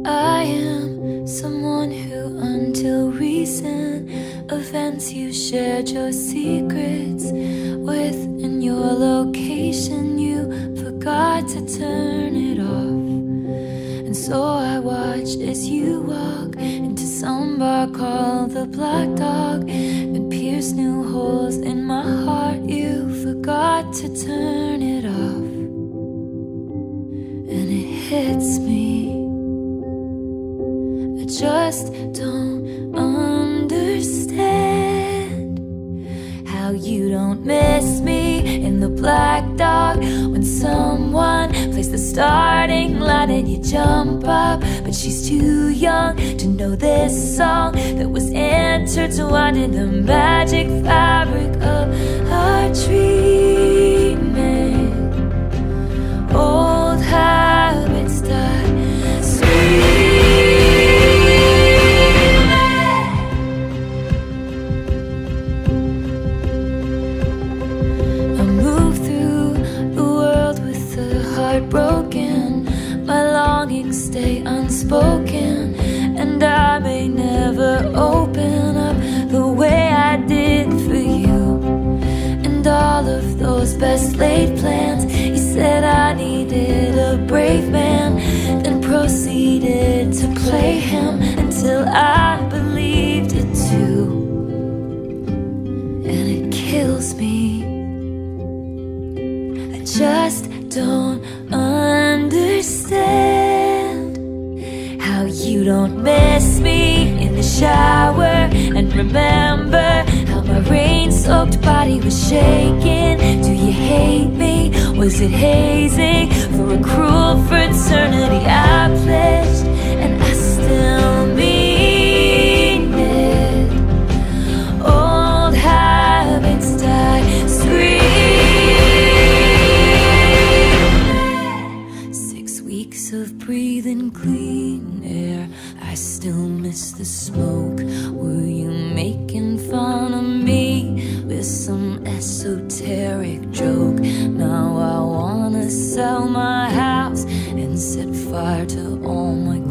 I am someone who, until recent events, you shared your secrets with. In your location, you forgot to turn it off. And so I watched as you walk into some bar called the Black Dog and pierced new holes in my heart. You forgot to turn it off. And it hits me, I just don't understand how you don't miss me in the Black Dog when someone plays the starting line and you jump up, but she's too young to know this song that was intertwined in the magic fabric of our dreaming. Old habits die broken, my longings stay unspoken, and I may never open up the way I did for you. And all of those best laid plans, you said I needed a brave man, then proceeded to play him until I believed it too. And it kills me, I just don't understand how you don't miss me in the shower and remember how my rain-soaked body was shaking. Do you hate me? Was it hazing for a cruel fraternity I pledged and I still mean it? Old habits die screaming. Of breathing clean air, I still miss the smoke. Were you making fun of me with some esoteric joke? Now I wanna sell my house and set fire to all my